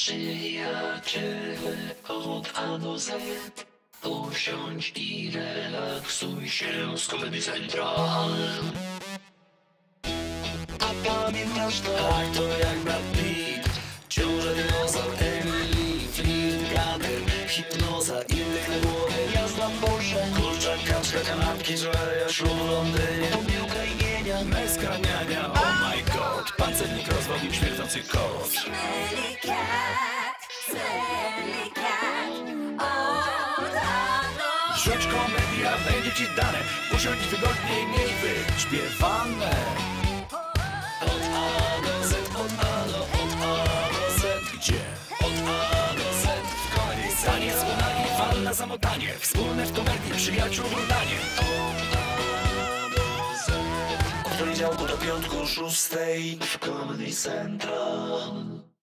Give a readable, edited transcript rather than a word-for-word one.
Przyjaciele od A do Z. Usiądź i relaksuj się z Comedy Central. A pamiętasz to? Tak, to jak Brad Pitt, ciąże dinozaur, Emily, Flint, Gader, hipnoza, innych na głowie, jazda Porsche, kurczak, kaczka, kanapki, żareja, ślub w Londynie, pomyłka imienia, mezkraniania, oh my god, pancernik rozwalił śmierdzący kot. Smelly cat, od rano. Rzuć komedia, będzie ci dane, usiądź wygodniej, miej wyśpiewane. Od A do Z, od A do Z, gdzie? Od A do Z, w komedii taniec, udanie, fal na zamotanie, wspólne w komedii, przyjaciół oglądanie. Od A do Z, od poniedziałku do piątku 6 w Comedy Central.